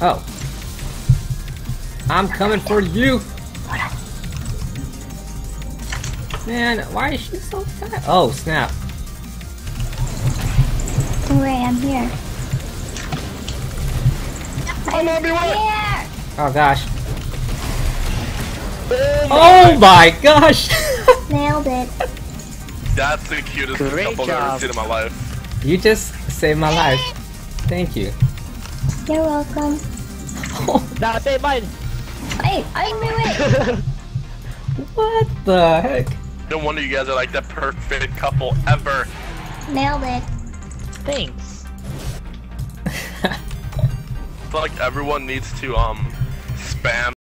Oh. I'm coming for you! Man, why is she so fast? Oh, snap. Don't worry, I'm here. I'm here! Oh gosh. Oh my gosh! Nailed it. That's the cutest couple I've ever seen in my life. You just saved my life. Thank you. You're welcome. Now save mine! Wait, I knew it! What the heck? No wonder you guys are like the perfect couple ever. Nailed it. Thanks. I feel like everyone needs to spam